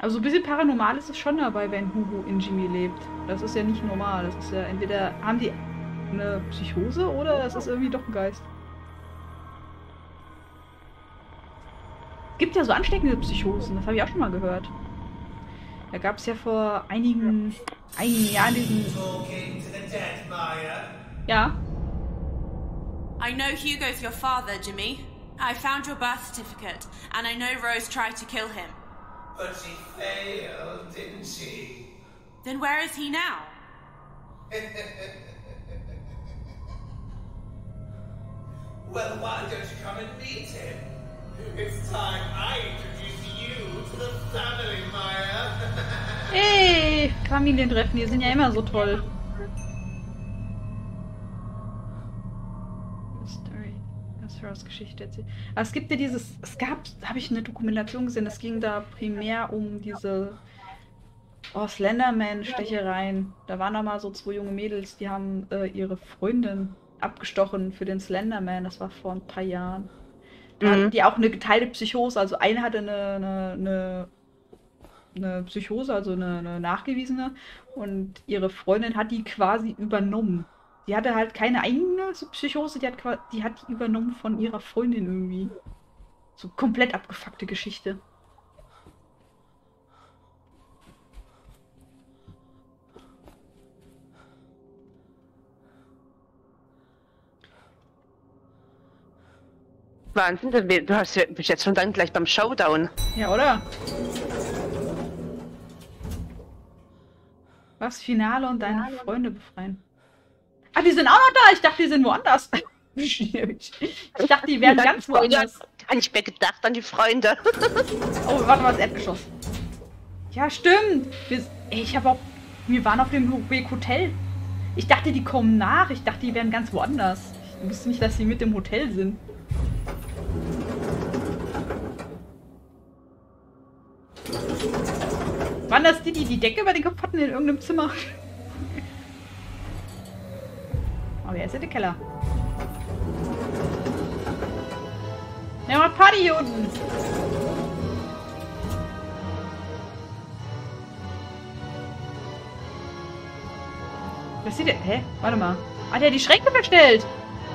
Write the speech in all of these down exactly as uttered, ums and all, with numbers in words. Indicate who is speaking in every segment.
Speaker 1: Also ein bisschen paranormal ist es schon dabei, wenn Hugo in Jimmy lebt. Das ist ja nicht normal. Das ist ja entweder haben die eine Psychose oder es ist irgendwie doch ein Geist. Es gibt ja so ansteckende Psychosen, das habe ich auch schon mal gehört. Da gab es ja vor einigen, einigen Jahren diesen... Ja.
Speaker 2: I know Hugo's your father, Jimmy. I found your birth certificate, and I know Rose tried to kill him.
Speaker 3: But she failed, didn't she?
Speaker 2: Then where is he now?
Speaker 3: Well, why don't you come and meet him? It's time I introduce you to the family, Maya.
Speaker 1: Hey, Familientreffen, die sind ja immer so toll. Story, das Rose Geschichte erzählt. Aber es gibt ja dieses, es gab, habe ich eine Dokumentation gesehen, es ging da primär um diese oh, Slenderman-Stechereien. Da waren da mal so zwei junge Mädels, die haben äh, ihre Freundin abgestochen für den Slenderman. Das war vor ein paar Jahren. Da hatten die auch eine geteilte Psychose. Also eine hatte eine, eine, eine, eine Psychose, also eine, eine nachgewiesene. Und ihre Freundin hat die quasi übernommen. Die hatte halt keine eigene Psychose, die hat, die hat die übernommen von ihrer Freundin irgendwie. So komplett abgefuckte Geschichte.
Speaker 4: Wahnsinn, du hast ja, bist jetzt schon dann gleich beim Showdown.
Speaker 1: Ja, oder? Was? Finale und deine Freunde befreien. Ah, die sind auch noch da! Ich dachte, die sind woanders. Ich dachte, die wären ganz woanders.
Speaker 4: Gar nicht mehr gedacht an die Freunde.
Speaker 1: Oh, warte mal, das Erdgeschoss. Ja, stimmt. Wir, ey, ich habe auch... Wir waren auf dem Weg Hotel. Ich dachte, die kommen nach. Ich dachte, die wären ganz woanders. Ich wusste nicht, dass sie mit dem Hotel sind. Waren das die, die die Decke über den Kopf hatten in irgendeinem Zimmer? Aber wer ist ja der Keller? Ja, mal Party hier unten. Was sieht der? Hä? Warte mal. Ah, der hat die Schränke verstellt.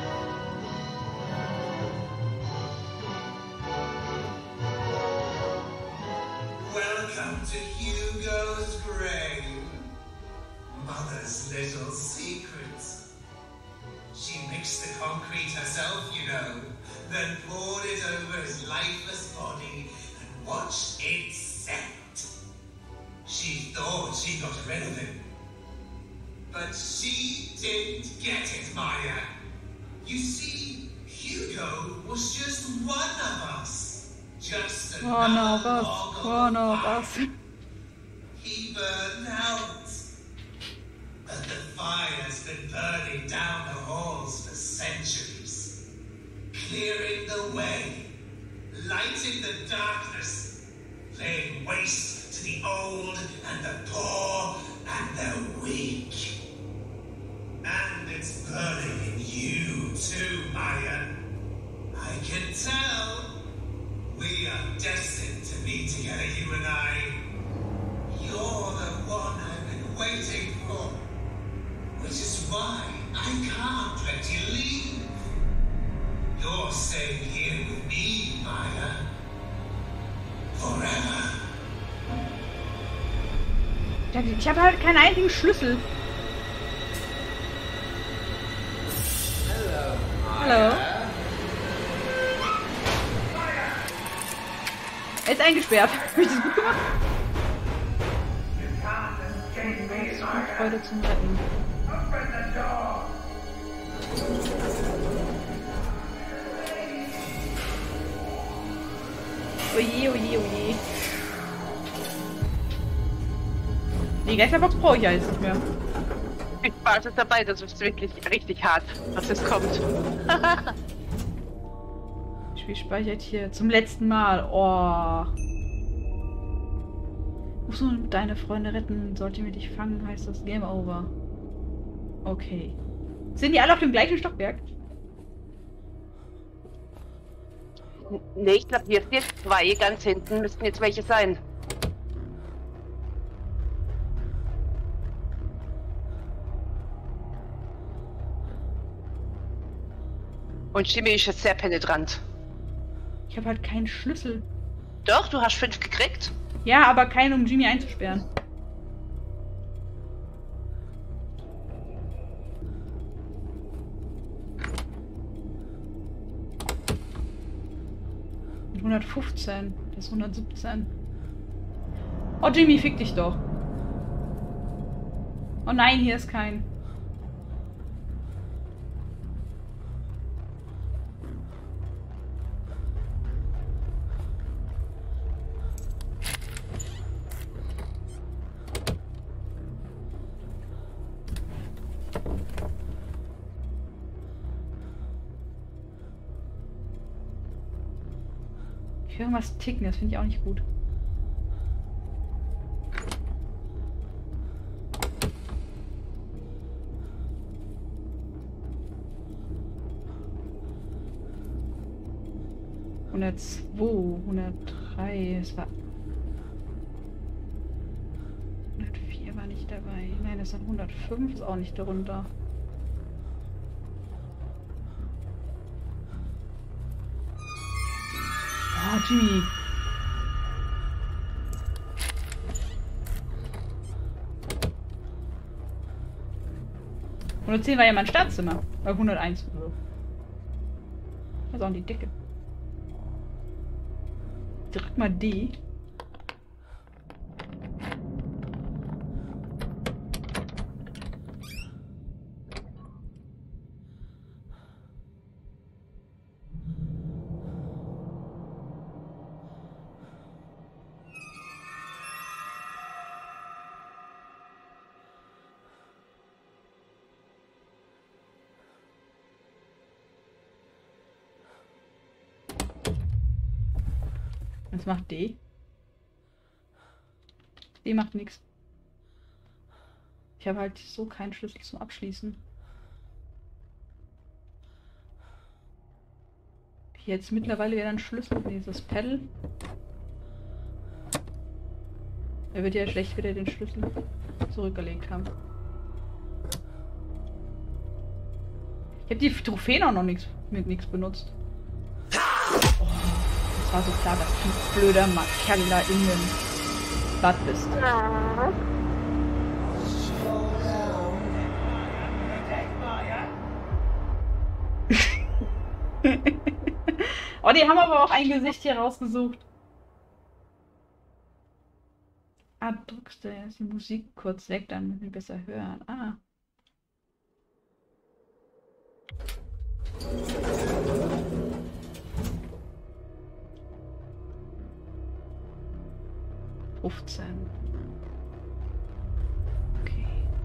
Speaker 3: Welcome to Hugo's grave. Mother's little secrets. She mixed the concrete herself, you know, then poured it over his lifeless body and watched it set. She thought she got rid of him. But she didn't get it, Maya. You see, Hugo was just one of us. Just
Speaker 1: One of
Speaker 3: another
Speaker 1: us,
Speaker 3: log
Speaker 1: one of
Speaker 3: fire.
Speaker 1: us.
Speaker 3: He burned out. But the fire's been burning down the halls for centuries, clearing the way, lighting the darkness, laying waste to the old and the poor and the weak. And it's burning in you too, Maya. I can tell. We are destined to be together, you and I. You're the one I've been waiting for. Which is why I can't let you leave. You're staying here with me, Maya. Forever.
Speaker 1: Ich habe halt keinen einzigen Schlüssel.
Speaker 3: Hello.
Speaker 1: Hallo. Er ist eingesperrt. Habe ich das gut gemacht? Freude zum Retten. Oje, oje, oje. Die Geisterbox brauche ich ja jetzt nicht mehr.
Speaker 4: Ich war es dabei, das ist wirklich richtig hart, was es kommt.
Speaker 1: Spiel speichert hier zum letzten Mal. Oh. Musst du deine Freunde retten? Sollte mir dich fangen, heißt das Game Over. Okay. Sind die alle auf dem gleichen Stockwerk?
Speaker 4: Nee, ich glaube, hier sind jetzt zwei ganz hinten, müssten jetzt welche sein. Und Jimmy ist jetzt sehr penetrant.
Speaker 1: Ich habe halt keinen Schlüssel.
Speaker 4: Doch, du hast fünf gekriegt.
Speaker 1: Ja, aber keinen, um Jimmy einzusperren. hundertfünfzehn. Das ist hundertsiebzehn. Oh, Jimmy, fick dich doch. Oh nein, hier ist kein. Ich höre irgendwas ticken, das finde ich auch nicht gut. hundertzwei, hundertdrei, es war... hundertvier war nicht dabei. Nein, das ist hundertfünf, ist auch nicht darunter. Oh, Jimmy. hundertzehn war ja mein Startzimmer. Bei hunderteins. Das ist auch die Dicke. Drück mal D. Was macht D? D macht nichts. Ich habe halt so keinen Schlüssel zum Abschließen. Jetzt mittlerweile wäre ein Schlüssel. Dieses Pedal. Er wird ja schlecht wieder den Schlüssel zurückgelegt haben. Ich habe die Trophäen auch noch nichts mit nichts benutzt. Oh. Es war so klar, dass du blöder Kerl da in dem Bad bist. Oh, die haben aber auch ein Gesicht hier rausgesucht. Ah, drückst du erst die Musik kurz weg, dann müssen wir besser hören. Ah. fünfzehn. Okay.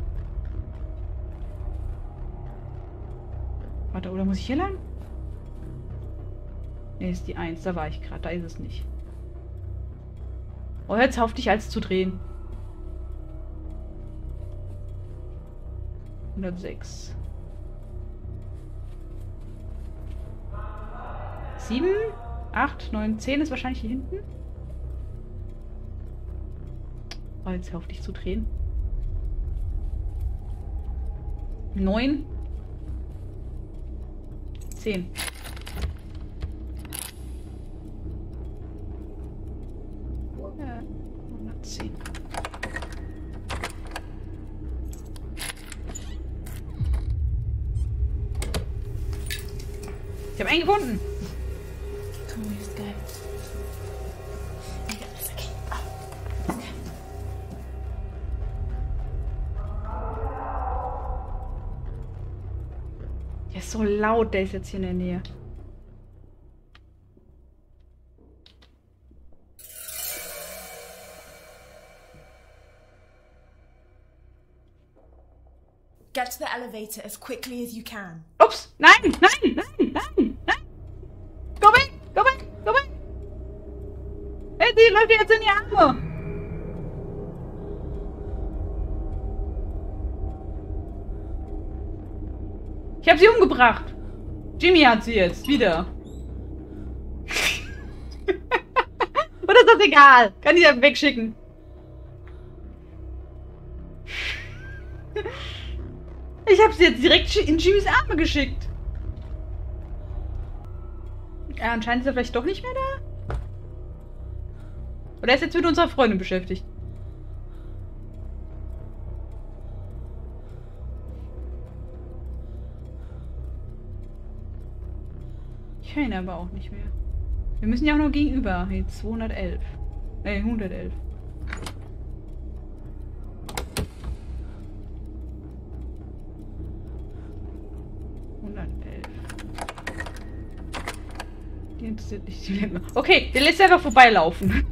Speaker 1: Warte, oder muss ich hier lang? Ne, ist die eins. Da war ich gerade. Da ist es nicht. Oh, jetzt auf dich als zu drehen. hundertsechs. sieben, acht, neun, zehn ist wahrscheinlich hier hinten. Oh, jetzt hör auf dich zu drehen. neun. zehn. Ja, hundertzehn. Ich habe einen gefunden.
Speaker 5: Come on, let's go.
Speaker 1: Der ist so laut, der ist jetzt hier in der Nähe.
Speaker 5: Get to the elevator as quickly as you can.
Speaker 1: Ups! Nein! Nein! Nein! Nein! Nein! Go back! Go back! Go back! Hey, die läuft jetzt in die Arme! Ich habe sie umgebracht! Jimmy hat sie jetzt, wieder. Oder ist das egal? Kann ich ja wegschicken. Ich habe sie jetzt direkt in Jimmys Arme geschickt. Ja, anscheinend ist er vielleicht doch nicht mehr da. Oder ist jetzt mit unserer Freundin beschäftigt. Ich höre ihn aber auch nicht mehr. Wir müssen ja auch noch gegenüber. Hey, zweihundertelf. Äh, hundertelf. hundertelf. Die interessiert nicht die Länder. Okay, der lässt einfach vorbeilaufen.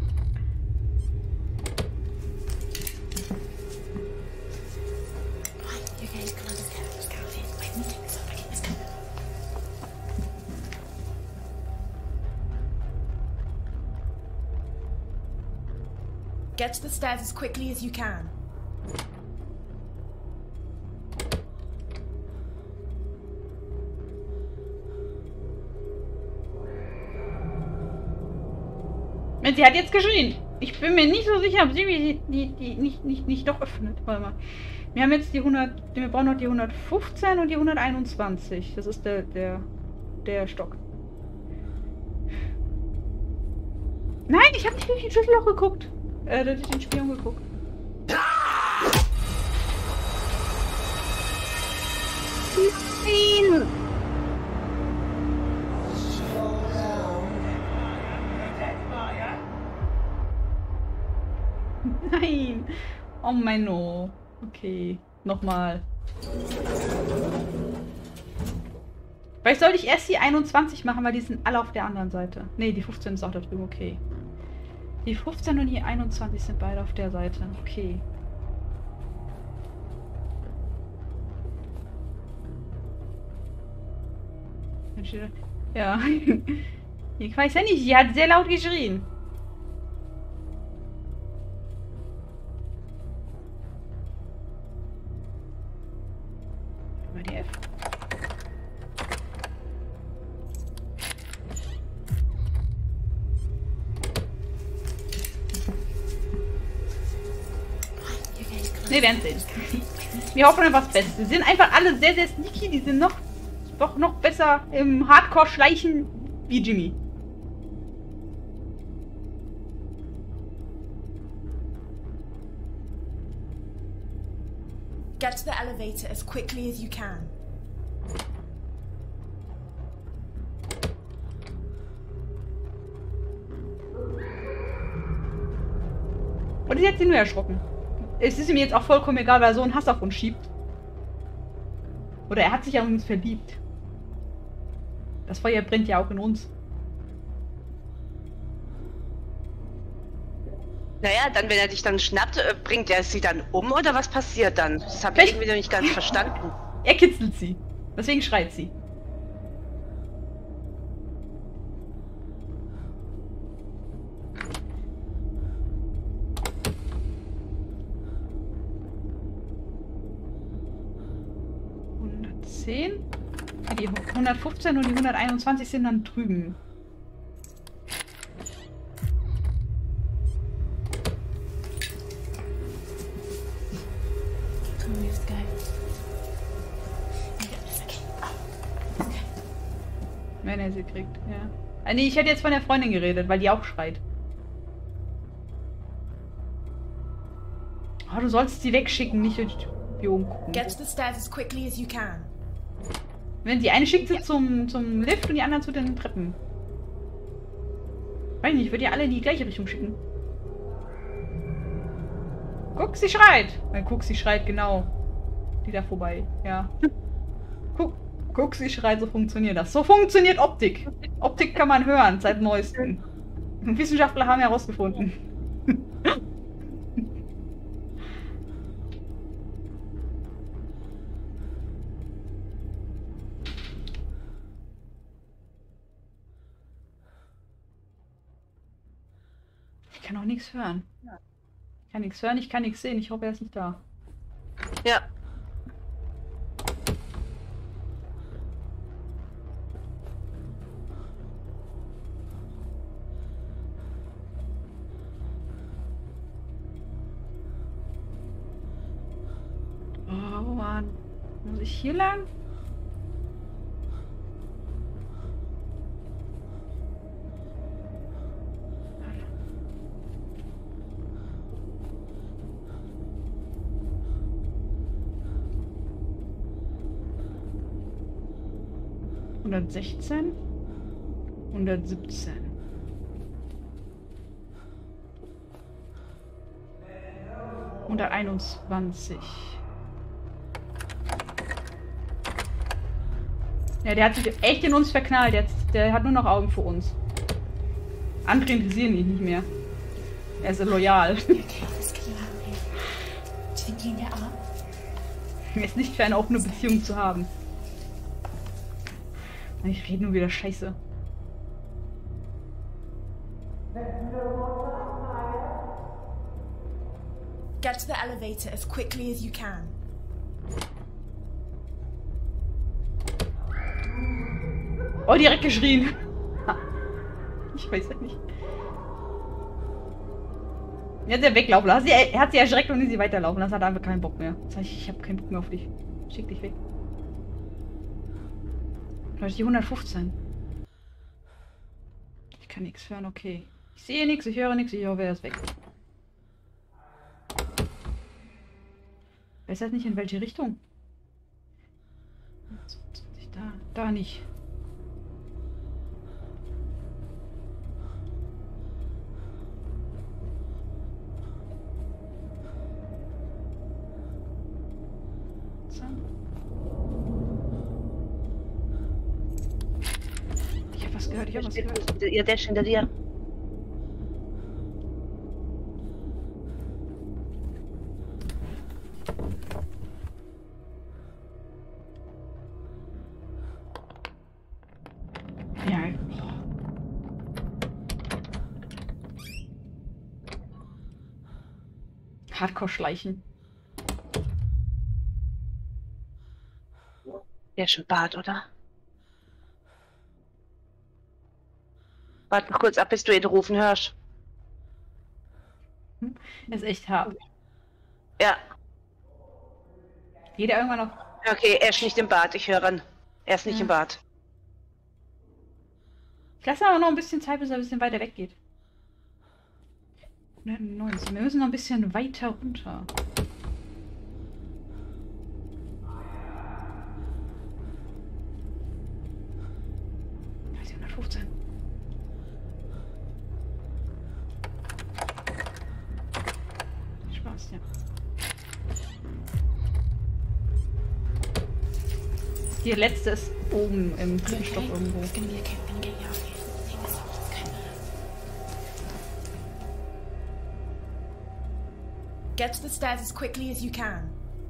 Speaker 5: Get to the stairs as quickly as you can.
Speaker 1: Sie hat jetzt geschrien. Ich bin mir nicht so sicher, ob sie die, die, die nicht, nicht, nicht doch öffnet. Warte mal. Wir haben jetzt die hundert. Wir brauchen noch die hundertfünfzehn und die hunderteinundzwanzig. Das ist der, der, der Stock. Nein, ich habe nicht durch den Schlüsselloch geguckt. Äh, durch den Spion geguckt. Nein! Nein! Oh mein no. Okay. Nochmal. Vielleicht sollte ich erst die einundzwanzig machen, weil die sind alle auf der anderen Seite. Ne, die fünfzehn ist auch da drüben. Okay. Die fünfzehn und die einundzwanzig sind beide auf der Seite. Okay. Ja. Ich weiß ja nicht, sie hat sehr laut geschrien. Mal die F. Wir werden sehen. Wir hoffen auf was Bestes. Sie sind einfach alle sehr, sehr sneaky. Die sind noch, doch noch besser im Hardcore-Schleichen wie Jimmy.
Speaker 5: Get to the elevator as quickly as you can.
Speaker 1: Und sie hat sie nur erschrocken. Es ist ihm jetzt auch vollkommen egal, weil er so einen Hass auf uns schiebt. Oder er hat sich an uns verliebt. Das Feuer brennt ja auch in uns.
Speaker 4: Naja, dann, wenn er dich dann schnappt, äh, bringt er sie dann um oder was passiert dann? Das habe ich irgendwie noch nicht ganz verstanden.
Speaker 1: Er kitzelt sie. Deswegen schreit sie. hundertzehn. Die hundertfünfzehn und die hunderteinundzwanzig sind dann drüben. Wenn er sie kriegt, ja. Ah, nee, ich hätte jetzt von der Freundin geredet, weil die auch schreit. Oh, du sollst sie wegschicken, nicht durch die Spion gucken.
Speaker 5: Get to the stairs as quickly as you can.
Speaker 1: Wenn die eine schickt sie zum, zum Lift und die anderen zu den Treppen. Weiß nicht, ich würde die alle in die gleiche Richtung schicken. Guck, sie schreit. Nein, guck, sie schreit, genau. Die da vorbei, ja. Guck, guck, sie schreit, so funktioniert das. So funktioniert Optik. Optik kann man hören, seit neuestem. Wissenschaftler haben herausgefunden. Ich kann auch nichts hören. Ich kann nichts hören, ich kann nichts sehen. Ich hoffe, er ist nicht da.
Speaker 4: Ja.
Speaker 1: Oh Mann. Muss ich hier lang? hundertsechzehn. hundertsiebzehn. hunderteinundzwanzig. Ja, der hat sich echt in uns verknallt jetzt. Der hat nur noch Augen für uns. Andere interessieren ihn nicht mehr. Er ist loyal. Er ist nicht für eine offene Beziehung zu haben. Ich rede nur wieder Scheiße.
Speaker 5: Get to the elevator as quickly as you can.
Speaker 1: Oh, direkt geschrien. Ich weiß ja nicht. Jetzt er weglaufen lassen. Er hat sie erschreckt und ist sie weiterlaufen lassen. Hat einfach keinen Bock mehr. Sag ich, ich habe keinen Bock mehr auf dich. Schick dich weg. Da ist die hundertfünfzehn. Ich kann nichts hören, okay. Ich sehe nichts, ich höre nichts, ich hoffe, er ist weg. Weiß halt nicht, in welche Richtung. Da, da nicht. Ich hab was gehört, ich hab was gehört.
Speaker 4: Ja, der ist hinter dir.
Speaker 1: Ja. Hardcore schleichen.
Speaker 4: Der ist im Bad, oder? Warte kurz ab, bis du ihn rufen hörst.
Speaker 1: Das ist echt hart.
Speaker 4: Ja.
Speaker 1: Geht er irgendwann noch?
Speaker 4: Okay, er ist nicht im Bad, ich höre ihn. Er ist nicht
Speaker 1: Ja.
Speaker 4: im Bad.
Speaker 1: Ich lasse aber noch ein bisschen Zeit, bis er ein bisschen weiter weg geht. hundertneunzehn. Wir müssen noch ein bisschen weiter runter. Da ist die hundertfünfzehn. Spaß, ja. Die letzte ist oben im dritten Stock irgendwo.
Speaker 5: Get to the stairs as quickly as you can.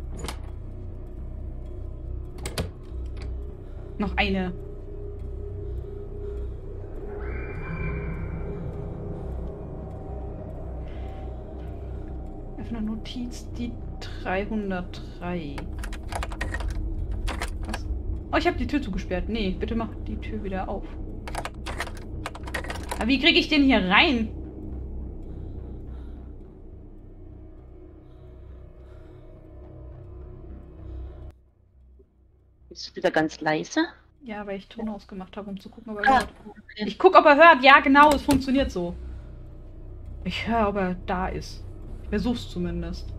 Speaker 1: Noch eine. Öffne Notiz, die dreihundertdrei. Was? Oh, ich habe die Tür zugesperrt. Nee, bitte mach die Tür wieder auf. Aber wie kriege ich den hier rein?
Speaker 4: Bist du wieder ganz leise?
Speaker 1: Ja, weil ich Ton ausgemacht habe, um zu gucken, ob er
Speaker 4: Ah,
Speaker 1: hört. Ich gucke, ob er hört. Ja, genau, es funktioniert so. Ich höre, ob er da ist. Ich versuch's zumindest.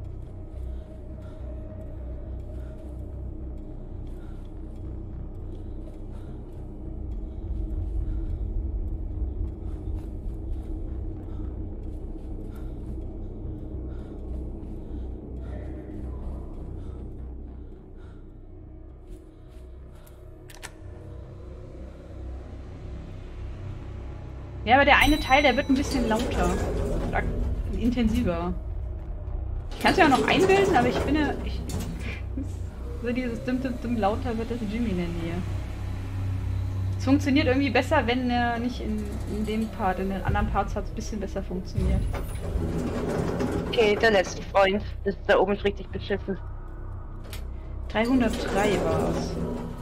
Speaker 1: Ja, aber der eine Teil, der wird ein bisschen lauter. Oder intensiver. Ich kann es ja auch noch einbilden, aber ich finde, ich, so dieses dim, dim, dim lauter wird das Jimmy in der Nähe. Es funktioniert irgendwie besser, wenn er nicht in, in dem Part, in den anderen Parts hat es ein bisschen besser funktioniert.
Speaker 4: Okay, der letzte Freund. Das ist da oben ist richtig beschissen.
Speaker 1: dreihundertdrei war es.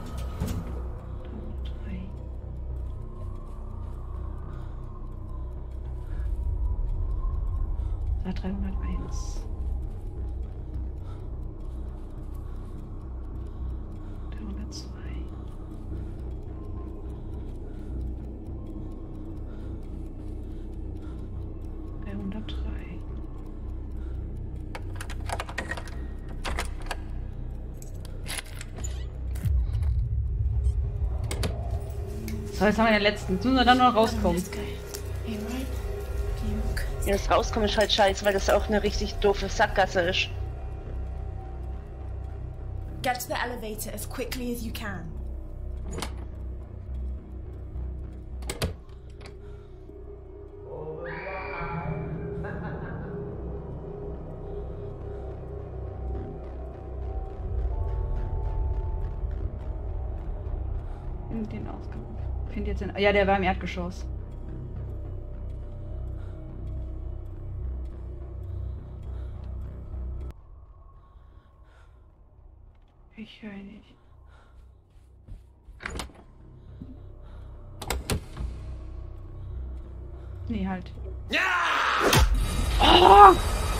Speaker 1: dreihunderteins. dreihundertzwei. dreihundertdrei. So, jetzt haben wir den letzten. Jetzt müssen wir dann noch rauskommen.
Speaker 4: Ja, das Rauskommen ist halt scheiße, weil das auch eine richtig doofe Sackgasse ist.
Speaker 5: Get to the elevator as quickly as you can.
Speaker 1: In den Ausgang. Find jetzt den. Ja, der war im Erdgeschoss. Ich höre nicht. Nee, halt. Ja! Oh!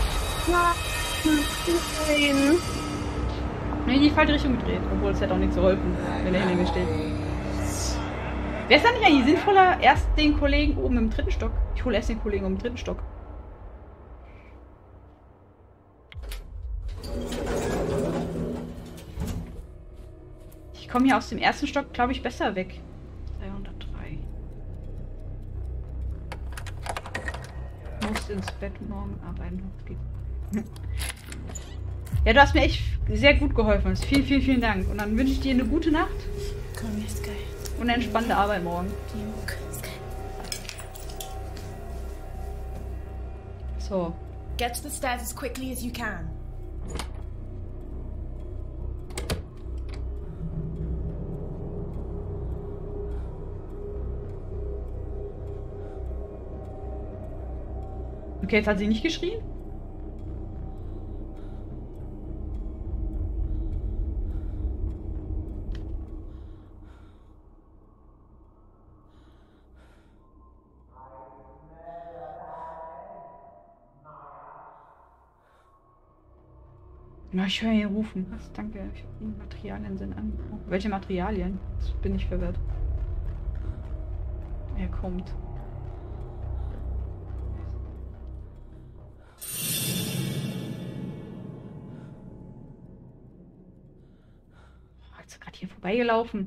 Speaker 4: Nein!
Speaker 1: Nee, in die falsche Richtung gedreht, obwohl es hätte auch nichts geholfen, wenn er hinter mir steht. Wäre es dann nicht eigentlich sinnvoller, erst den Kollegen oben im dritten Stock? Ich hole erst den Kollegen im dritten Stock. Ich komme hier aus dem ersten Stock, glaube ich, besser weg. dreihundertdrei. Muss ins Bett morgen arbeiten. Ja, du hast mir echt sehr gut geholfen. Vielen, vielen, vielen Dank. Und dann wünsche ich dir eine gute Nacht. Und eine entspannte Arbeit morgen. So.
Speaker 5: Get to the stairs as quickly as you can.
Speaker 1: Okay, jetzt hat sie nicht geschrien? Na, ich höre ihn rufen. Was? Danke. Ich, die Materialien sind an. Oh, welche Materialien? Jetzt bin ich verwirrt. Er kommt. Oh, jetzt ist gerade hier vorbeigelaufen.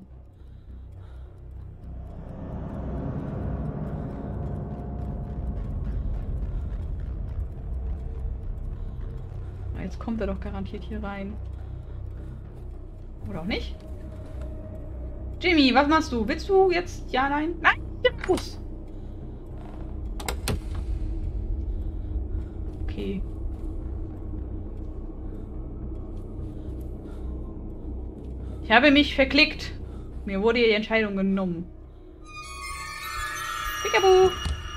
Speaker 1: Jetzt kommt er doch garantiert hier rein. Oder auch nicht? Jimmy, was machst du? Willst du jetzt... Ja, nein? Nein, der Bus. Okay. Ich habe mich verklickt. Mir wurde die Entscheidung genommen. Peekaboo.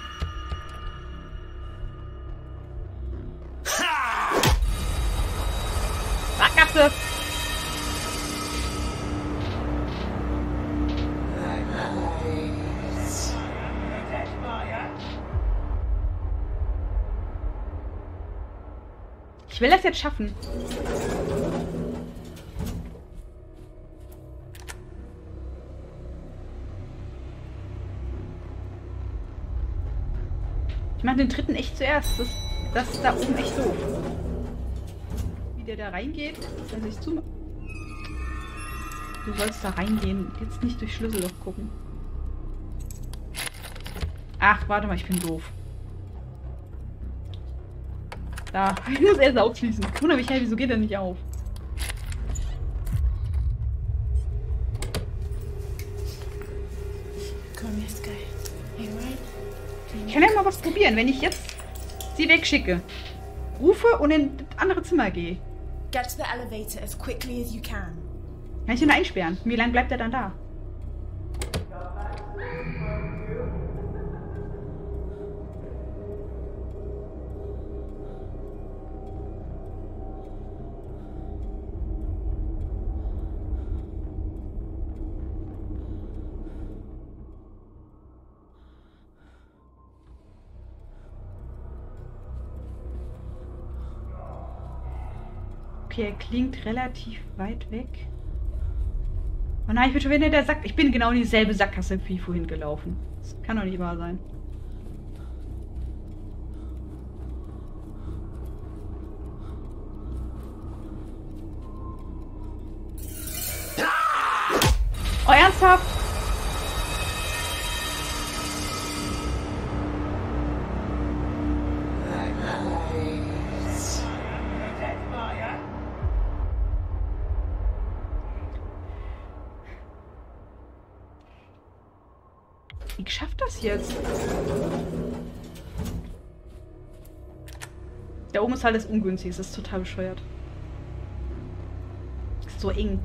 Speaker 1: Sackgasse. Ich will das jetzt schaffen. Ich mache den dritten echt zuerst. Das, das ist da oben echt doof. Wie der da reingeht, dass er sich zu... Du sollst da reingehen. Jetzt nicht durch Schlüsselloch gucken. Ach, warte mal, ich bin doof. Da, ich muss erst aufschließen. Wunder mich, hey, wieso geht er nicht auf? Ich kann ja mal was probieren, wenn ich jetzt sie wegschicke. Rufe und in das andere Zimmer gehe.
Speaker 5: Get to the elevator as quickly as you can.
Speaker 1: Kann ich ihn einsperren? Wie lange bleibt er dann da? Okay, er klingt relativ weit weg. Oh nein, ich bin schon wieder in der Sack... Ich bin genau in dieselbe Sackgasse wie vorhin gelaufen. Das kann doch nicht wahr sein. Oh, ernsthaft? Wie schafft das jetzt? Da oben ist alles ungünstig. Das ist total bescheuert. Das ist so eng.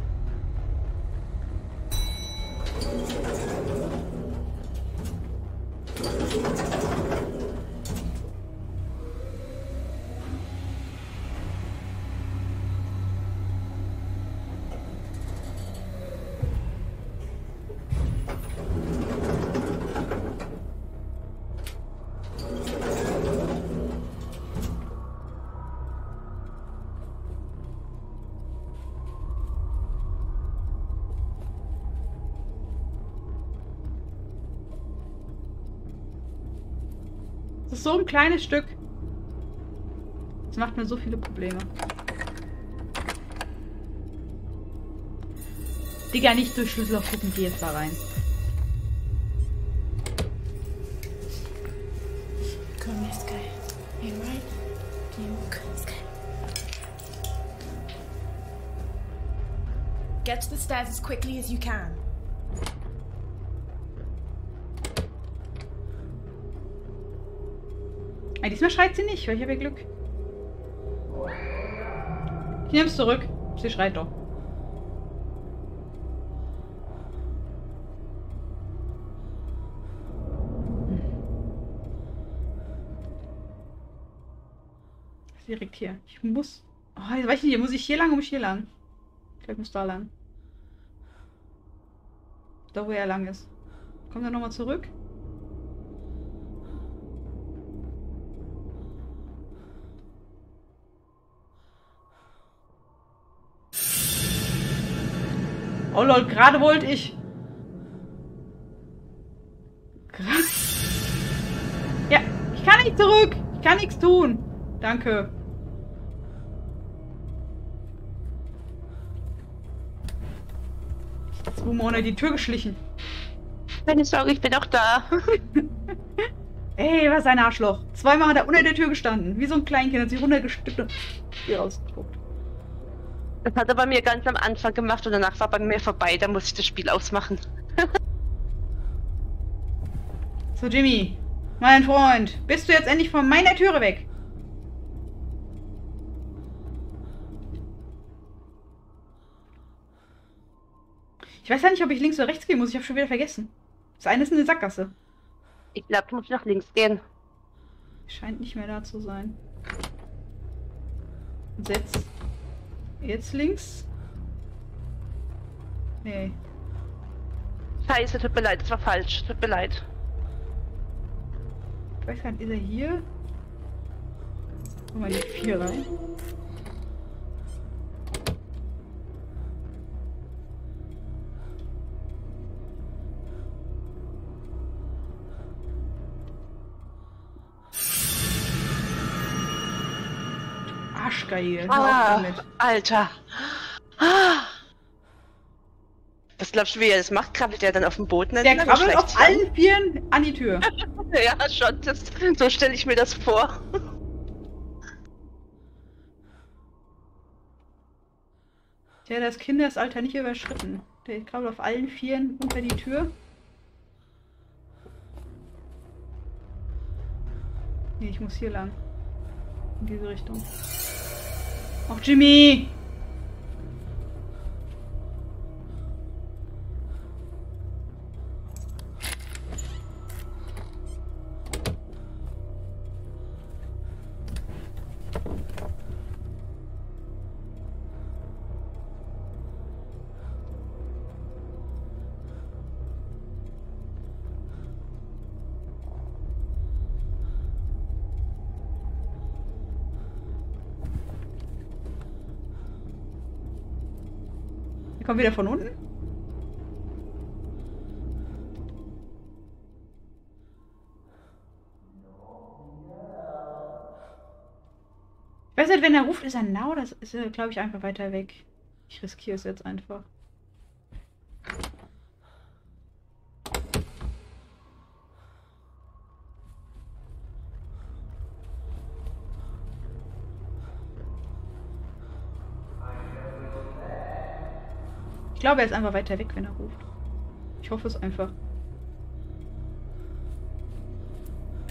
Speaker 1: Das ist so ein kleines Stück. Das macht mir so viele Probleme. Digga, nicht durch Schlüsselloch gucken, geh jetzt da rein.
Speaker 5: Come, let's go. Hey, right? Duke, let's go. Get to the stairs as quickly as you can.
Speaker 1: Ja, diesmal schreit sie nicht, weil ich habe ja Glück. Ich nehme es zurück. Sie schreit doch. Direkt hier. Ich muss... Oh, jetzt weiß ich nicht. Muss ich hier lang oder muss ich hier lang? Ich glaube, ich muss da lang. Da, wo er lang ist. Kommt er nochmal zurück? Oh lol, gerade wollte ich. Krass. Ja, ich kann nicht zurück. Ich kann nichts tun. Danke. Jetzt wurde mir unter die Tür geschlichen.
Speaker 4: Keine Sorge, ich bin auch da.
Speaker 1: Ey, was ein Arschloch. Zweimal hat er unter der Tür gestanden. Wie so ein Kleinkind, hat sich runtergestückt und hier rausgespuckt.
Speaker 4: Das hat er bei mir ganz am Anfang gemacht und danach war bei mir vorbei. Da muss ich das Spiel ausmachen.
Speaker 1: So, Jimmy, mein Freund, bist du jetzt endlich von meiner Türe weg? Ich weiß ja nicht, ob ich links oder rechts gehen muss. Ich habe schon wieder vergessen. Das eine ist eine Sackgasse.
Speaker 4: Ich glaube, du musst nach links gehen.
Speaker 1: Scheint nicht mehr da zu sein. Und jetzt... Jetzt links? Nee.
Speaker 4: Scheiße, tut mir leid, das war falsch. Tut mir leid.
Speaker 1: Ich weiß gar nicht, ist er hier? Guck mal die vier rein. Arschgeil.
Speaker 4: Ah, Alter. Ah. Was glaubst du, wie er das macht? Krabbelt er dann auf dem Boden?
Speaker 1: Der krabbelt auf allen Vieren an die Tür.
Speaker 4: Ja, schon. Das, so stelle ich mir das vor.
Speaker 1: Der hat das Kindesalter nicht überschritten. Der krabbelt auf allen Vieren unter die Tür. Nee, ich muss hier lang. In diese Richtung. Auch Jimmy! Kommt wieder von unten? Ich weiß nicht, wenn er ruft, ist er nah oder ist er, glaube ich, einfach weiter weg. Ich riskiere es jetzt einfach. Ich glaube, er ist einfach weiter weg, wenn er ruft. Ich hoffe es einfach.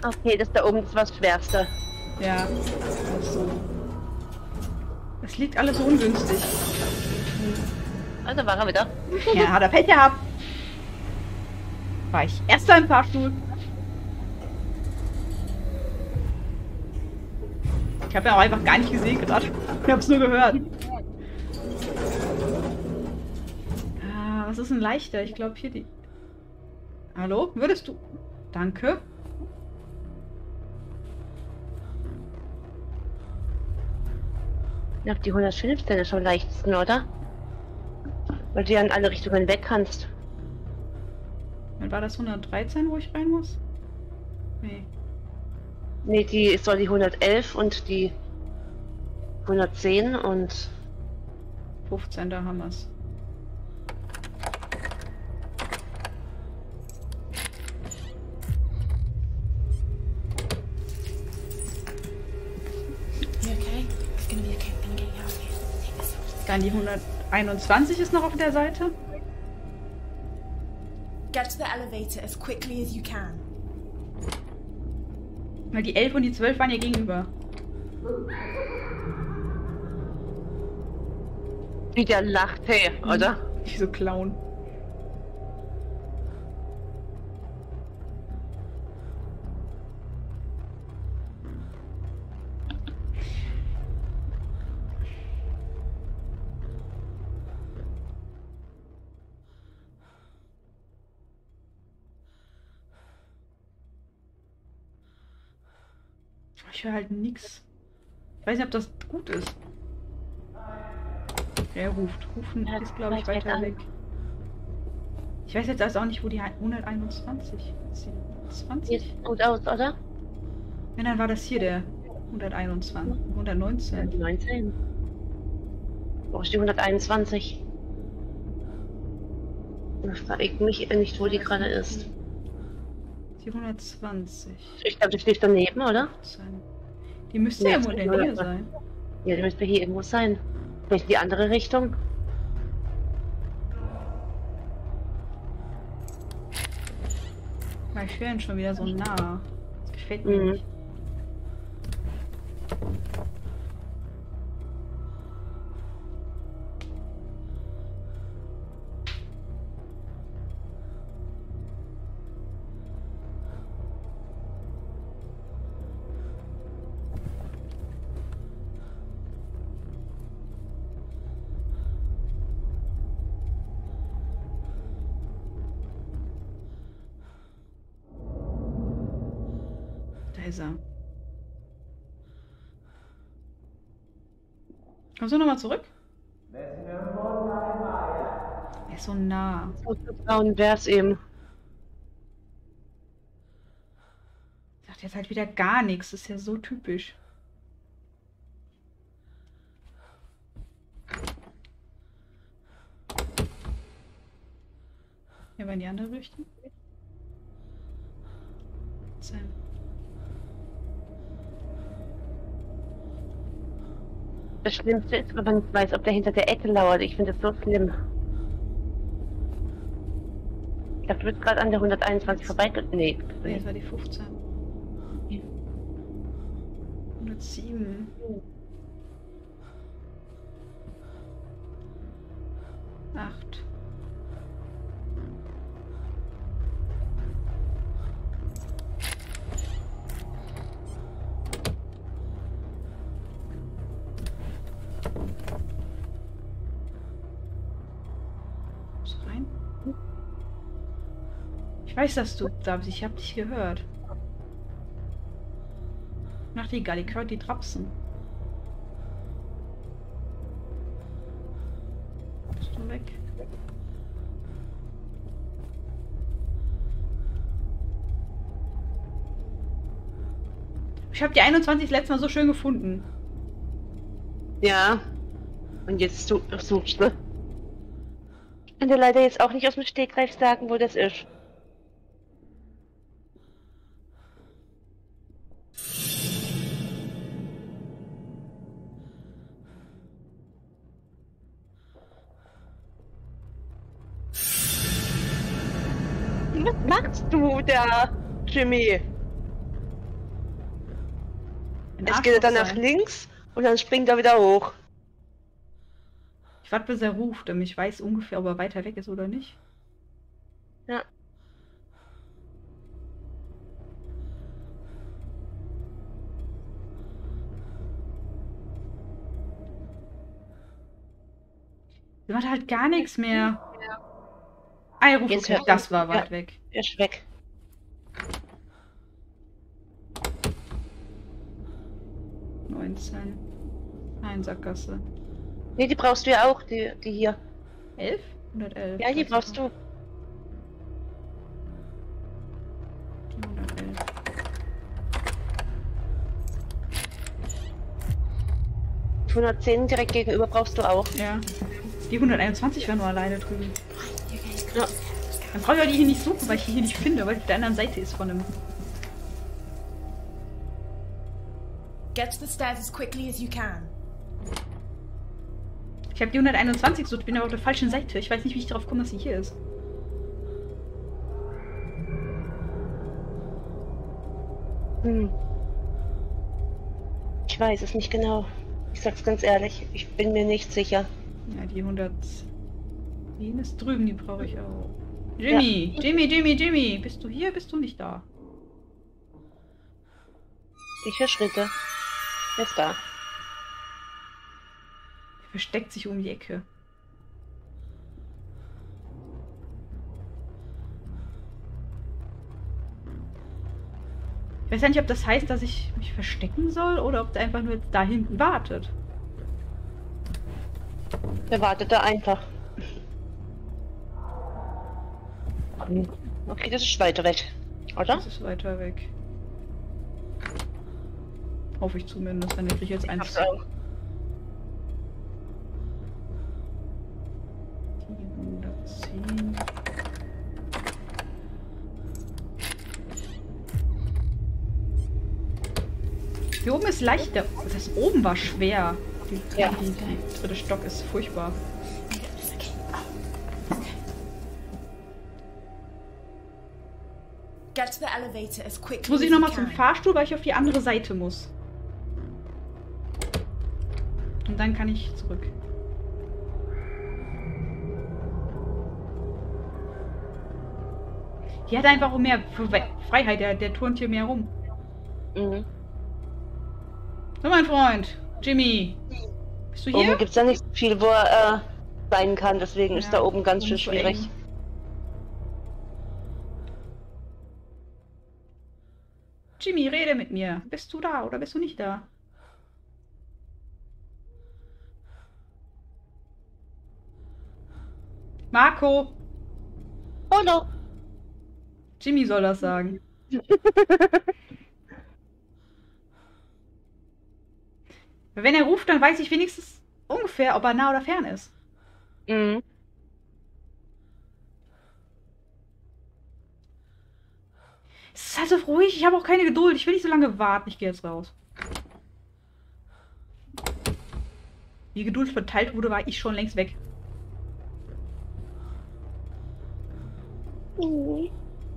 Speaker 4: Okay, das da oben ist das Schwerste.
Speaker 1: Ja. Also. Es liegt alles so ungünstig.
Speaker 4: Also war er wieder.
Speaker 1: Ja, hat er Pech gehabt. War ich erster im Fahrstuhl. Ich habe ja auch einfach gar nicht gesehen gerade. Ich habe es nur gehört. Ah, was ist denn leichter? Ich glaube hier die... Hallo? Würdest du... Danke.
Speaker 4: Ich glaube, die hundertfünfzehn ist am leichtesten, oder? Weil du ja in alle Richtungen weg kannst.
Speaker 1: Dann war das hundertdreizehn, wo ich rein muss? Nee.
Speaker 4: Nee, die ist doch die hundertelf und die hundertzehn und...
Speaker 1: fünfzehn, da haben wir es.
Speaker 5: You okay? It's gonna be okay. I'm gonna get you out of here. Take this off.
Speaker 1: Dann die hunderteinundzwanzig ist noch auf der Seite.
Speaker 5: Get to the elevator as quickly as you can.
Speaker 1: Weil die elf und die zwölf waren ja gegenüber.
Speaker 4: Wie der lacht, hey, oder?
Speaker 1: Wie so Clown. Ich höre halt nix. Ich weiß nicht, ob das gut ist. Er ruft. Rufen
Speaker 4: Ja,
Speaker 1: ist, glaube ich,
Speaker 4: weit
Speaker 1: weiter
Speaker 4: an.
Speaker 1: weg. Ich weiß jetzt also auch nicht, wo die hunderteinundzwanzig ist. zwanzig?
Speaker 4: Sieht gut aus, oder?
Speaker 1: Nein, dann war das hier der hunderteinundzwanzig. hundertneunzehn.
Speaker 4: neunzehn. Wo ist die hunderteinundzwanzig? Da frage ich mich nicht, wo die gerade ist.
Speaker 1: Die hundertzwanzig.
Speaker 4: Ich glaube, die steht daneben, oder?
Speaker 1: Die müsste
Speaker 4: Nee,
Speaker 1: ja irgendwo in der
Speaker 4: das ist
Speaker 1: Nähe
Speaker 4: aber-
Speaker 1: sein.
Speaker 4: Ja, die müsste hier irgendwo sein. Vielleicht in die andere Richtung?
Speaker 1: Weil ich höre ihn schon wieder so nah. Das gefällt mir
Speaker 4: Mhm.
Speaker 1: nicht. Da ist er. Kommst du nochmal zurück? Er ist so nah.
Speaker 4: So vertrauen wär's eben.
Speaker 1: Sagt jetzt halt wieder gar nichts. Das ist ja so typisch. Ja, aber in die andere Richtung. Sein.
Speaker 4: Das Schlimmste ist, wenn man nicht weiß, ob der hinter der Ecke lauert. Ich finde das so schlimm. Ich glaube, du bist gerade an der hunderteinundzwanzig vorbeigegangen. Nee.
Speaker 1: Nee, das war die fünfzehn. hundertsieben. acht. Kommst du rein? Ich weiß, dass du da bist. Ich hab dich gehört. Nachtigall, ich höre die Trapsen. Bist du weg? Ich habe die einundzwanzig das letzte Mal so schön gefunden.
Speaker 4: Ja. Und jetzt su- suchst du. Ich kann dir leider jetzt auch nicht aus dem Stegreif sagen, wo das ist. Was machst du da, Jimmy?
Speaker 1: Ein
Speaker 4: Jetzt geht er dann
Speaker 1: Arschloch
Speaker 4: nach
Speaker 1: sein.
Speaker 4: links und dann springt er wieder hoch.
Speaker 1: Ich warte, bis er ruft, damit ich weiß ungefähr, ob er weiter weg ist oder nicht.
Speaker 4: Ja.
Speaker 1: Der macht halt gar nichts mehr. Ah, er ruft,
Speaker 4: Jetzt
Speaker 1: okay,
Speaker 4: hört
Speaker 1: das
Speaker 4: man-
Speaker 1: war weit
Speaker 4: ja.
Speaker 1: weg.
Speaker 4: Er ist weg.
Speaker 1: neunzehn. Nein, Sackgasse.
Speaker 4: Nee, die brauchst du ja auch, die, die hier.
Speaker 1: elf? hundertelf.
Speaker 4: Ja, die
Speaker 1: das
Speaker 4: brauchst
Speaker 1: ist
Speaker 4: du.
Speaker 1: Die hundertelf.
Speaker 4: hundertzehn direkt gegenüber brauchst du auch.
Speaker 1: Ja. Die hunderteinundzwanzig wären nur alleine drüben.
Speaker 5: You guys
Speaker 4: Ja.
Speaker 1: Dann brauche ich auch die hier nicht suchen, weil ich die hier nicht finde, weil die auf der anderen Seite ist von dem.
Speaker 2: Get to the stairs as quickly as you can.
Speaker 1: Ich habe die hunderteinundzwanzig gesucht, ich bin aber auf der falschen Seite. Ich weiß nicht, wie ich darauf komme, dass sie hier ist.
Speaker 4: Hm. Ich weiß es nicht genau. Ich sag's ganz ehrlich, ich bin mir nicht sicher.
Speaker 1: Ja, die hundertzehn ist drüben, die brauche ich auch. Jimmy, Jimmy, Jimmy, Jimmy, bist du hier? Bist du nicht da?
Speaker 4: Ich höre Schritte. Er ist da.
Speaker 1: Er versteckt sich um die Ecke. Ich weiß ja nicht, ob das heißt, dass ich mich verstecken soll oder ob der einfach nur jetzt da hinten wartet.
Speaker 4: Er wartet da einfach. Hm. Okay, das ist weiter weg. Oder?
Speaker 1: Das ist weiter weg. Hoffe ich zumindest, dann kriege ich jetzt eins.
Speaker 4: Hab's auch.
Speaker 1: Die hundertzehn. Hier oben ist leichter. Das oben war schwer. Die,
Speaker 4: Ja.
Speaker 1: die, die dritte Stock ist furchtbar.
Speaker 2: Get to the elevator as quickly
Speaker 1: Jetzt muss
Speaker 2: as
Speaker 1: ich
Speaker 2: you
Speaker 1: nochmal zum
Speaker 2: can.
Speaker 1: Fahrstuhl, weil ich auf die andere Seite muss. Und dann kann ich zurück. Hier hat er einfach auch mehr Fre- Freiheit, der, der turnt hier mehr rum.
Speaker 4: Mhm.
Speaker 1: So, mein Freund, Jimmy. Bist du
Speaker 4: Oben
Speaker 1: hier?
Speaker 4: gibt's ja nicht so viel, wo er äh, sein kann, deswegen ist
Speaker 1: Ja,
Speaker 4: da oben ganz schön
Speaker 1: und so
Speaker 4: schwierig.
Speaker 1: eng. Jimmy, rede mit mir. Bist du da oder bist du nicht da? Marco!
Speaker 4: Hallo!
Speaker 1: Jimmy soll das sagen. Weil wenn er ruft, dann weiß ich wenigstens ungefähr, ob er nah oder fern ist.
Speaker 4: Mhm.
Speaker 1: Es ist halt so ruhig, ich habe auch keine Geduld. Ich will nicht so lange warten. Ich gehe jetzt raus. Wie Geduld verteilt wurde, war ich schon längst weg.
Speaker 4: Mhm.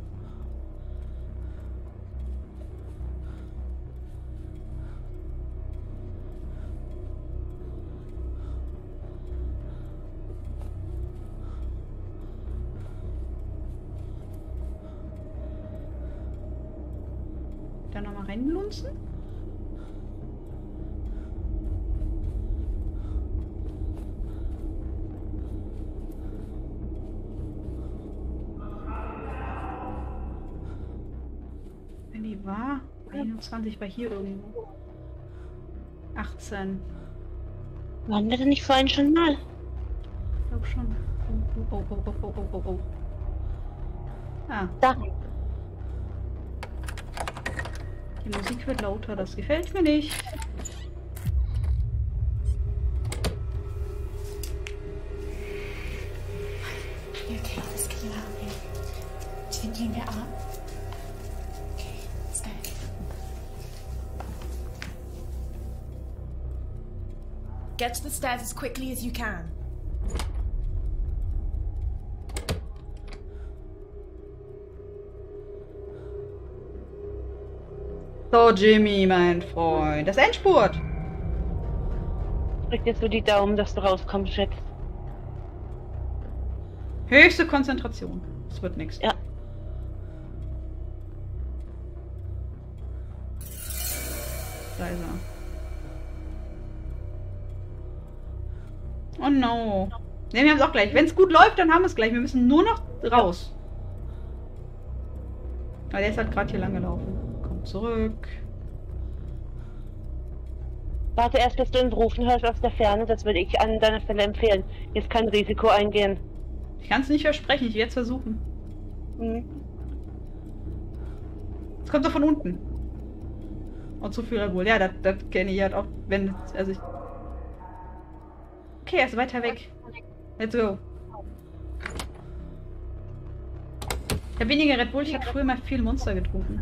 Speaker 1: Da nochmal reinlunzen? Wenn die war? einundzwanzig war hier irgendwo. achtzehn.
Speaker 4: Waren wir denn nicht vorhin schon mal?
Speaker 1: Ich glaube schon. Oh, oh, oh, oh, oh, oh, oh, oh. Ah,
Speaker 4: Da.
Speaker 1: die Musik wird lauter. Das gefällt mir nicht.
Speaker 5: You okay? Let's get you out of here. Do you think you can get up? Okay, let's go.
Speaker 2: Get to the stairs as quickly as you can.
Speaker 1: So, Jimmy, mein Freund. Das Endspurt.
Speaker 4: Drück jetzt so die Daumen, dass du rauskommst, Schatz.
Speaker 1: Höchste Konzentration. Das wird nichts.
Speaker 4: Ja.
Speaker 1: Da ist er. Oh no. Ne, wir haben es auch gleich. Wenn es gut läuft, dann haben wir es gleich. Wir müssen nur noch raus. Aber der ist halt gerade hier lang gelaufen. Komm zurück.
Speaker 4: Warte erst, bis du ihn rufen hörst aus der Ferne. Das würde ich an deiner Stelle empfehlen. Jetzt kein Risiko eingehen.
Speaker 1: Ich kann es nicht versprechen. Ich werde es versuchen.
Speaker 4: Hm.
Speaker 1: Es kommt doch von unten. Und zu viel wohl. Ja, das, das kenne ich halt auch. Wenn. Also ich. Okay, er ist weiter weg. Let's go. Ich habe weniger Red Bull. Ich habe früher mal viel Monster getrunken.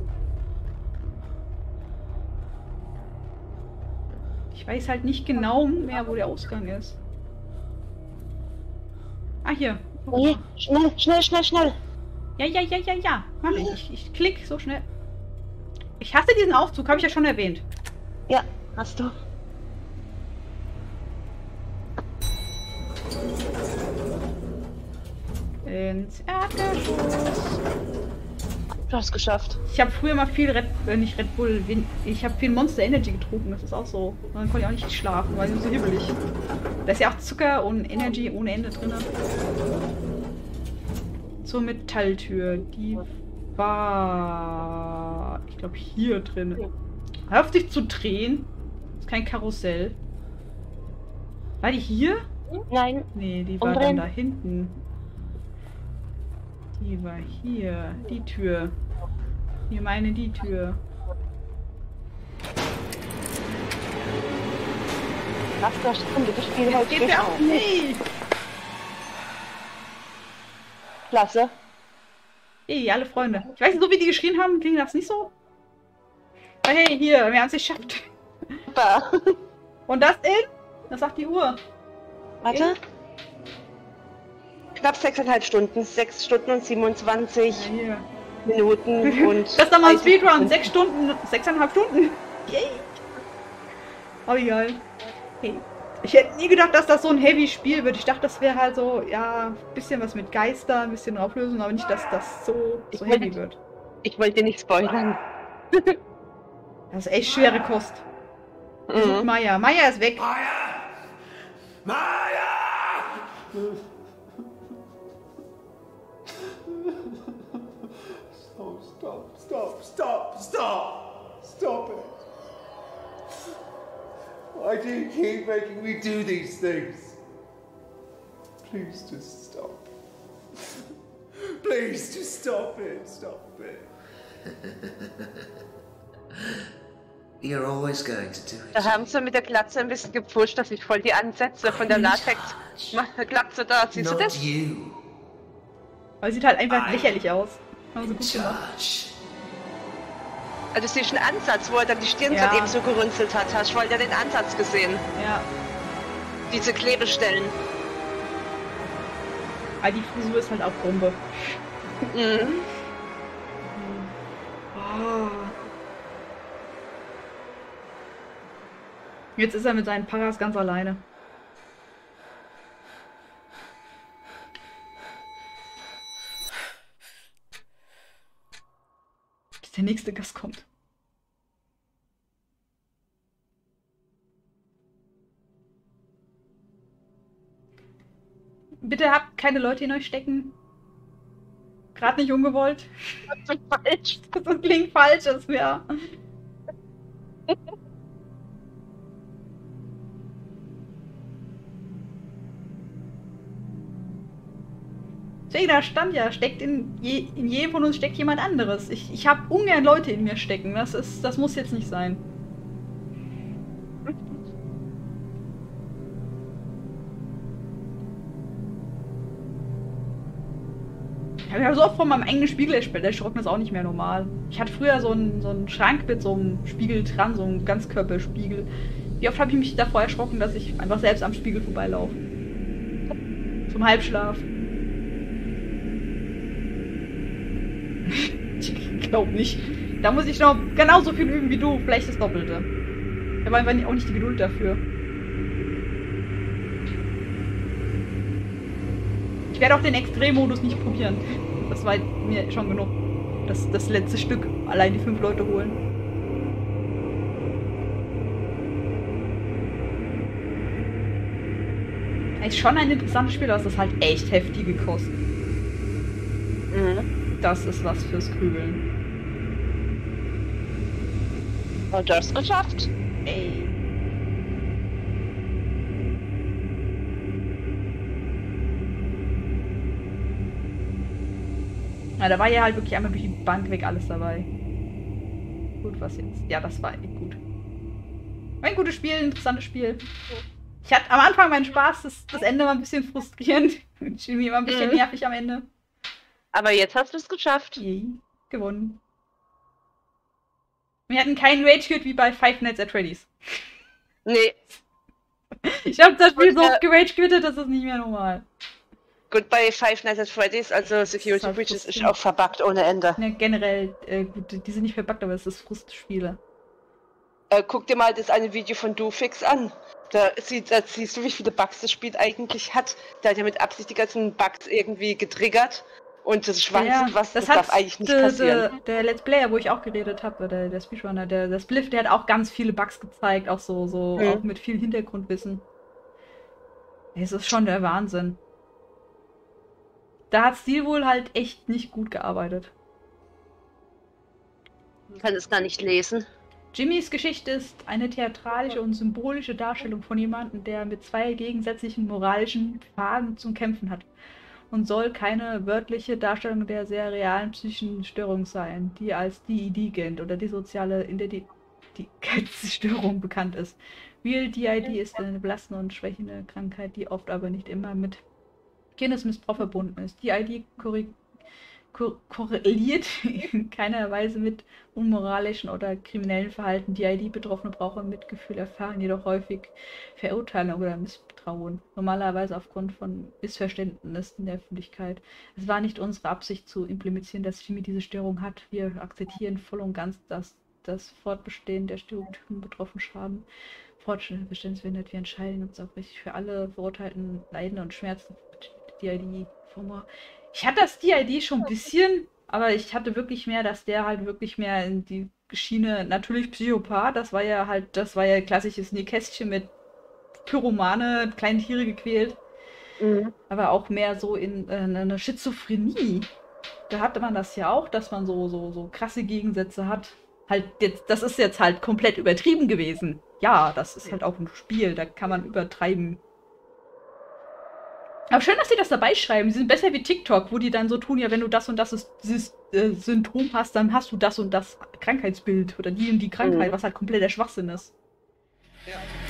Speaker 1: Ich weiß halt nicht genau mehr, wo der Ausgang ist. Ah, hier.
Speaker 4: Nee, schnell, schnell, schnell, schnell.
Speaker 1: Ja, ja, ja, ja, ja. Mach ich. Ich, ich klick so schnell. Ich hasse diesen Aufzug, habe ich ja schon erwähnt.
Speaker 4: Ja, hast du.
Speaker 1: Ins Erdgeschoss.
Speaker 4: Du hast es geschafft.
Speaker 1: Ich habe früher mal viel Red, äh, nicht Red Bull, ich habe viel Monster Energy getrunken, das ist auch so. Und dann konnte ich auch nicht schlafen, weil ich so hibbelig. Da ist ja auch Zucker und Energy ohne Ende drin. Zur Metalltür, die war, ich glaube, hier drin. Hör auf dich zu drehen. Das ist kein Karussell. War die hier?
Speaker 4: Nein.
Speaker 1: Nee, die war
Speaker 4: Umdrehen.
Speaker 1: dann da hinten. Die war hier. Die Tür. Ich meine die Tür.
Speaker 4: Ach, du hast schon das Spiel heute
Speaker 1: Geht mir auch nicht.
Speaker 4: Klasse.
Speaker 1: Hey, alle Freunde. Ich weiß nicht, so wie die geschrien haben, klingt das nicht so? Aber hey, hier, wir haben es geschafft.
Speaker 4: Super.
Speaker 1: Und das in? Das sagt die Uhr.
Speaker 4: Warte. Knapp sechseinhalb Stunden. Sechs Stunden und siebenundzwanzig
Speaker 1: Ja, hier.
Speaker 4: Minuten und...
Speaker 1: Das ist doch mal ein Speedrun. Sechs Stunden, sechseinhalb Stunden. Yay. Oh, wie geil. Hey. Ich hätte nie gedacht, dass das so ein heavy Spiel wird. Ich dachte, das wäre halt so, ja, ein bisschen was mit Geister, ein bisschen Auflösung, aber nicht, dass das so, so heavy wird.
Speaker 4: Ich wollte dir nicht spoilern.
Speaker 1: Das ist echt schwere Kost. Besuch
Speaker 4: Mhm.
Speaker 1: Maya. Maya ist weg.
Speaker 3: Maya! Maya! Oh, stop, stop, stop, stop! Stop it! Why do you keep making me do these things? Please just stop. Please just stop it, stop it.
Speaker 6: You're always going to do
Speaker 4: Da
Speaker 6: it.
Speaker 4: haben sie mit der Glatze ein bisschen gepusht, dass ich voll die Ansätze von der Latex-Glatze da. Siehst du
Speaker 6: Not
Speaker 4: das?
Speaker 6: you.
Speaker 1: Aber sieht halt einfach lächerlich aus. Haben sie gut gemacht.
Speaker 6: Charge.
Speaker 4: Also siehst du einen Ansatz, wo er dann die Stirn
Speaker 1: Ja.
Speaker 4: gerade eben so gerunzelt hat. Hast du voll den Ansatz gesehen?
Speaker 1: Ja.
Speaker 4: Diese Klebestellen.
Speaker 1: Aber die Frisur ist halt auch Bombe.
Speaker 4: Mhm.
Speaker 1: Oh. Jetzt ist er mit seinen Paras ganz alleine. Bis der nächste Gast kommt. Bitte habt keine Leute in euch stecken. Gerade nicht ungewollt.
Speaker 4: Das ist falsch.
Speaker 1: Das klingt falsch, das wäre. Deswegen, da stand ja, steckt in, je, in jedem von uns steckt jemand anderes. Ich, ich habe ungern Leute in mir stecken. Das ist, das muss jetzt nicht sein. Ich habe ja so oft von meinem eigenen Spiegel erschrocken, das ist auch nicht mehr normal. Ich hatte früher so einen, so einen Schrank mit so einem Spiegel dran, so einem Ganzkörperspiegel. Wie oft habe ich mich davor erschrocken, dass ich einfach selbst am Spiegel vorbeilaufe. Zum Halbschlaf. Ich glaube nicht, Da muss ich noch genauso viel üben wie du, vielleicht das Doppelte. Ich habe einfach auch nicht die Geduld dafür. Ich werde auch den Extremmodus nicht probieren. Das war mir schon genug. Das, das letzte Stück. Allein die fünf Leute holen. Ist schon ein interessantes Spiel, aber es ist halt echt heftige Kosten.
Speaker 4: Mhm.
Speaker 1: Das ist was fürs Grübeln.
Speaker 4: Und du hast geschafft.
Speaker 1: Ey. Na, da war ja halt wirklich einmal durch die Bank weg alles dabei. Gut, was jetzt? Ja, das war echt gut. Ein gutes Spiel, ein interessantes Spiel. Ich hatte am Anfang meinen Spaß, das, das Ende war ein bisschen frustrierend. Irgendwie war ein bisschen
Speaker 4: Mhm.
Speaker 1: nervig am Ende.
Speaker 4: Aber jetzt hast du es geschafft.
Speaker 1: Yay, gewonnen. Wir hatten keinen Rage Quit wie bei Five Nights at Freddy's.
Speaker 4: Nee,
Speaker 1: Ich habe das Spiel so
Speaker 4: Und, äh,
Speaker 1: oft gerage quittet, das ist nicht mehr normal.
Speaker 4: gut, bei Five Nights at Freddy's, also Security
Speaker 1: halt
Speaker 4: Breaches ist
Speaker 1: frustrierend.
Speaker 4: auch verbuggt ohne Ende.
Speaker 1: Ne, generell, äh, gut, die sind nicht verbuggt, aber es ist Frustspiele.
Speaker 4: Äh, guck dir mal das eine Video von Dofix an. Da, sieht, da siehst du, wie viele Bugs das Spiel eigentlich hat. Der hat ja mit Absicht die ganzen Bugs irgendwie getriggert. Und das ist Wahnsinn, was, das,
Speaker 1: hat
Speaker 4: darf eigentlich nicht
Speaker 1: der,
Speaker 4: passieren.
Speaker 1: Der, der Let's Player, wo ich auch geredet habe, der, der Speedrunner, der, der Spliff, der hat auch ganz viele Bugs gezeigt, auch so, so
Speaker 4: Mhm.
Speaker 1: auch mit viel Hintergrundwissen. Es ist schon der Wahnsinn. Da hat Steel wohl halt echt nicht gut gearbeitet.
Speaker 4: Ich kann es gar nicht lesen.
Speaker 1: Jimmys Geschichte ist eine theatralische und symbolische Darstellung von jemandem, der mit zwei gegensätzlichen moralischen Pfaden zum Kämpfen hat und soll keine wörtliche Darstellung der sehr realen psychischen Störung sein, die als D I D gilt oder die soziale Identitätsstörung bekannt ist. Real D I D ist eine belastende und schwächende Krankheit, die oft aber nicht immer mit Kindesmissbrauch verbunden ist. D I D korrigiert korreliert in keiner Weise mit unmoralischen oder kriminellen Verhalten. D I D-Betroffene brauchen Mitgefühl, erfahren jedoch häufig Verurteilung oder Misstrauen. Normalerweise aufgrund von Missverständnissen in der Öffentlichkeit. Es war nicht unsere Absicht zu implementieren, dass Jimmy diese Störung hat. Wir akzeptieren voll und ganz, dass das Fortbestehen der Stereotypen betroffen haben. Fortschrittliche Verständnisverhindert. Wir entscheiden uns auch richtig für alle verurteilten Leiden und Schmerzen. D I D-Former. Ich hatte das D I D schon ein bisschen, aber ich hatte wirklich mehr, dass der halt wirklich mehr in die Schiene, natürlich Psychopath, das war ja halt, das war ja klassisches Nähkästchen mit Pyromane, kleine Tiere gequält,
Speaker 4: Mhm.
Speaker 1: aber auch mehr so in äh, eine Schizophrenie. Da hatte man das ja auch, dass man so, so, so krasse Gegensätze hat. Halt jetzt, das ist jetzt halt komplett übertrieben gewesen. Ja, das ist halt auch ein Spiel, da kann man übertreiben. Aber schön, dass sie das dabei schreiben. Sie sind besser wie TikTok, wo die dann so tun, ja, wenn du das und das ist, dieses äh, Symptom hast, dann hast du das und das Krankheitsbild oder die und die Krankheit,
Speaker 4: Mhm.
Speaker 1: was halt kompletter Schwachsinn ist.
Speaker 3: Ja.